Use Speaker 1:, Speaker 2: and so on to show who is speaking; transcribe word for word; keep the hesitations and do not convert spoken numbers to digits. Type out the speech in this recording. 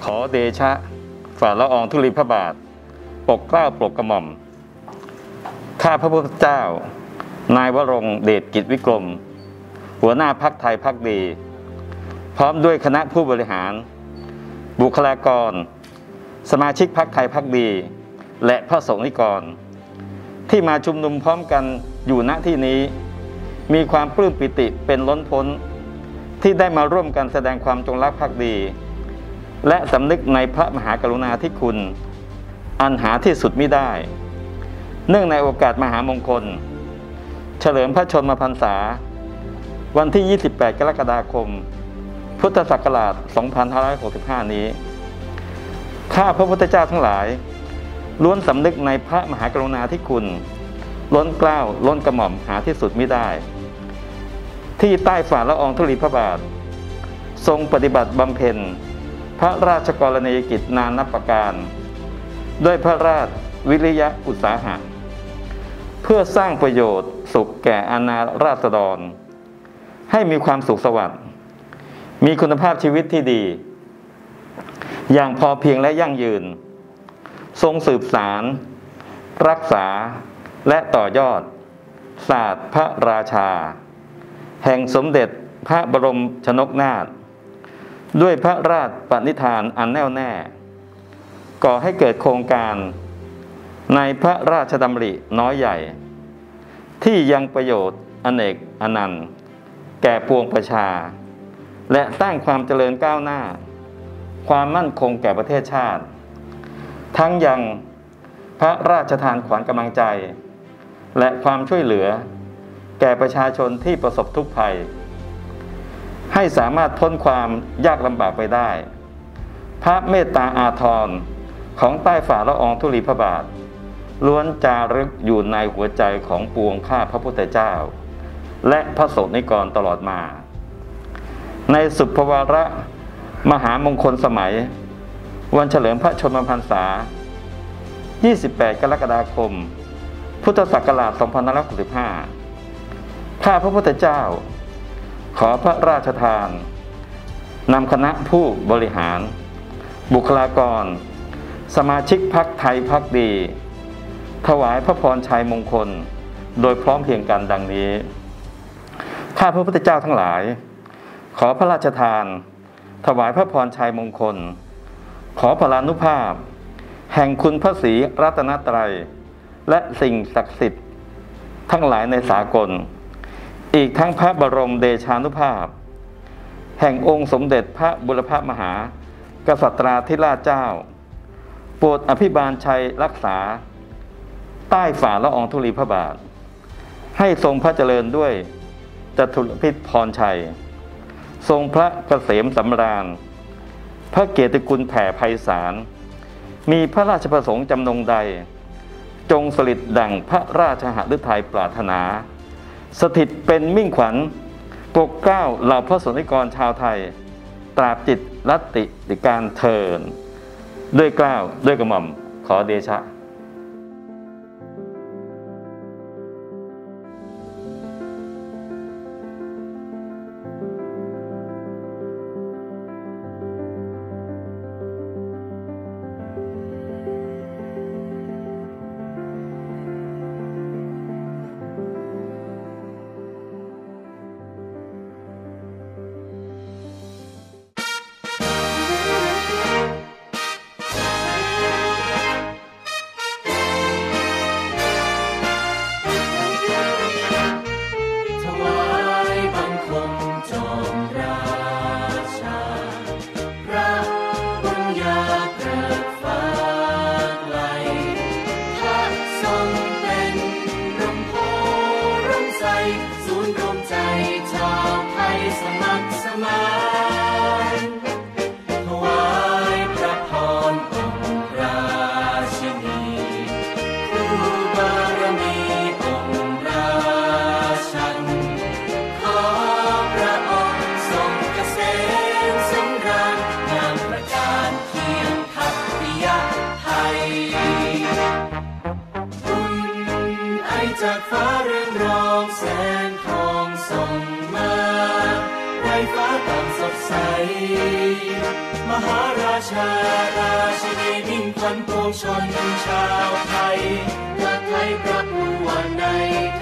Speaker 1: ขอเดชะฝ่าละอองธุลีพระบาทปกเกล้าปกกระหม่อมข้าพระพุทธเจ้านายวรงค์เดชกิจวิกรมหัวหน้าพรรคไทยพรรคดีพร้อมด้วยคณะผู้บริหารบุคลากรสมาชิกพรรคไทยพรรคดีและพระสงฆ์นิกรที่มาชุมนุมพร้อมกันอยู่ณที่นี้มีความปลื้มปิติเป็นล้นพ้นที่ได้มาร่วมกันแสดงความจงรักภักดีและสำนึกในพระมหากรุณาธิคุณอันหาที่สุดมิได้เนื่องในโอกาสมหามงคลเฉลิมพระชนมพรรษาวันที่ยี่สิบแปดกรกฎาคมพุทธศักราชสองพันห้าร้อยหกสิบห้านี้ข้าพระพุทธเจ้าทั้งหลายล้วนสำนึกในพระมหากรุณาธิคุณล้นเกล้าล้นกระหม่อมหาที่สุดมิได้ที่ใต้ฝ่าละอองธุลีพระบาททรงปฏิบัติบำเพ็ญพระราชกรณียกิจนานับประการด้วยพระราชวิริยะอุตสาหะเพื่อสร้างประโยชน์สุขแก่อาณาราษฎรให้มีความสุขสวัสดิ์มีคุณภาพชีวิตที่ดีอย่างพอเพียงและยั่งยืนทรงสืบสารรักษาและต่อยอดศาสตร์พระราชาแห่งสมเด็จพระบรมชนกนาถด้วยพระราชปณิธานอันแน่วแน่ก่อให้เกิดโครงการในพระราชดำริน้อยใหญ่ที่ยังประโยชน์อเนกอนันต์แก่ปวงประชาและสร้างความเจริญก้าวหน้าความมั่นคงแก่ประเทศชาติทั้งยังพระราชทานขวัญกำลังใจและความช่วยเหลือแก่ประชาชนที่ประสบทุกข์ภัยให้สามารถพ้นความยากลำบากไปได้พระเมตตาอาทรของใต้ฝ่าละอองธุลีพระบาทล้วนจารึกอยู่ในหัวใจของปวงข้าพระพุทธเจ้าและพระสงฆ์นิกรตลอดมาในสุภวาระมหามงคลสมัยวันเฉลิมพระชนมพรรษายี่สิบแปดกรกฎาคมพุทธศักราชสองพันห้าร้อยหกสิบห้าข้าพระพุทธเจ้าขอพระราชทานนำคณะผู้บริหารบุคลากรสมาชิกพรรคไทยพรรคดีถวายพระพรชัยมงคลโดยพร้อมเพรียงกันดังนี้ข้าพระพุทธเจ้าทั้งหลายขอพระราชทานถวายพระพรชัยมงคลขอพลานุภาพแห่งคุณพระศรีรัตนตรัยและสิ่งศักดิ์สิทธิ์ทั้งหลายในสากลอีกทั้งพระบรมเดชานุภาพแห่งองค์สมเด็จพระบุรพมหากษัตราธิราชเจ้าโปรดอภิบาลชัยรักษาใต้ฝ่าละอองธุลีพระบาทให้ทรงพระเจริญด้วยจตุรพิธพรชัยทรงพระเกษมสำราญพระเกียรติคุณแผ่ไพศาลมีพระราชประสงค์จำนงใดจงสลิดดั่งพระราชหฤทัยปรารถนาสถิตเป็นมิ่งขวัญปกเกล้าเหล่าพระสงฆ์นิกรชาวไทยตราบจิตรัตติติการเทินด้วยเกล้าด้วยกระหม่อมขอเดชะ
Speaker 2: จากฟ้าเรืองรองแสงทองส่องมาไร้ฟ้าต่างสดใสมหาราชาราชินีมิ่งขวัญปวงชนชาวไทยรักไทยพระผู้วันใน